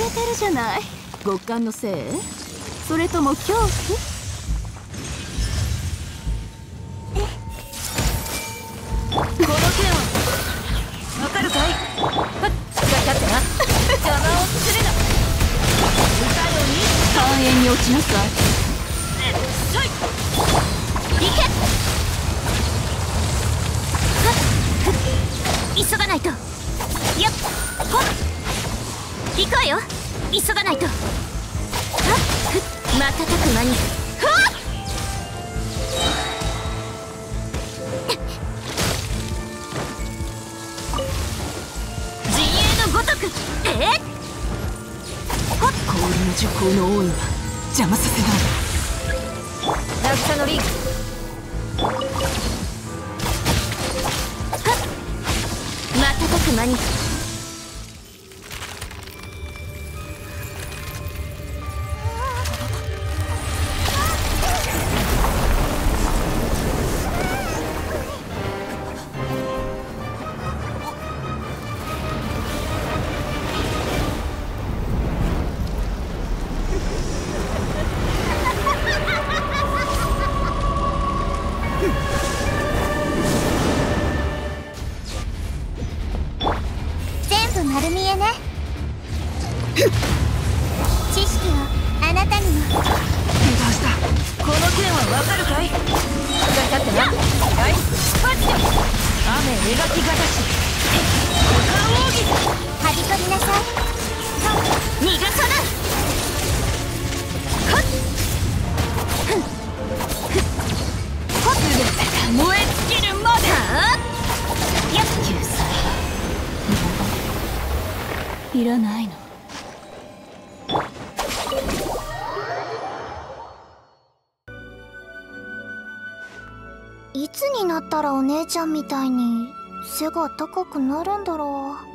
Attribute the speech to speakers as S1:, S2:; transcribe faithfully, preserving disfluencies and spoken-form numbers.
S1: れてるじゃない。極寒のせい？それとも恐怖？えこの剣はわかるかい？はっ、かかってな。邪魔をするな。歌よに半円に落ちなさい。そい行け。はっ、急がないと。よっほっ、行くわよ。急がないと。はっ、ふっ、瞬く間に。はっ、陣営のごとく。えっ、はっ、氷の樹高の王位は邪魔させない。落下のリンク。はっ、瞬く間に。
S2: 丸見えね。知識をあなたにも。
S1: 油断した。この剣はわかるかい？かかってな。はい、パッチ。雨描きがたし。五感奥義。
S2: はびこりなさい。
S1: 逃がさない。はっ、ふんふっ、ほっ、全てが燃え尽きるまで。はっ、やっ、救済いらないの。
S2: いつになったらお姉ちゃんみたいに背が高くなるんだろう。